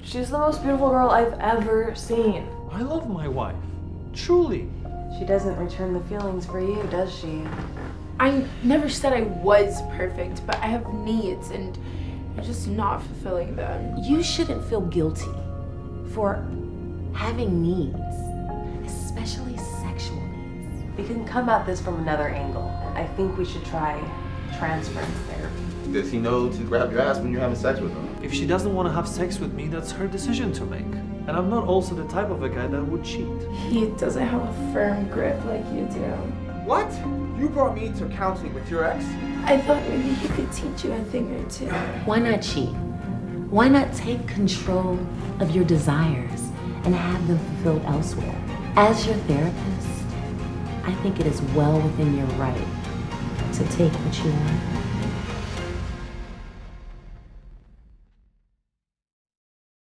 She's the most beautiful girl I've ever seen. I love my wife. Truly. She doesn't return the feelings for you, does she? I never said I was perfect, but I have needs and you're just not fulfilling them. You shouldn't feel guilty for having needs, especially sexual needs. We can come at this from another angle. I think we should try transference therapy. Does he know to grab your ass when you're having sex with him? If she doesn't want to have sex with me, that's her decision to make. And I'm not also the type of a guy that would cheat. He doesn't have a firm grip like you do. What? You brought me to counseling with your ex? I thought maybe he could teach you a thing or two. Why not cheat? Why not take control of your desires and have them fulfilled elsewhere? As your therapist, I think it is well within your right to take what you want.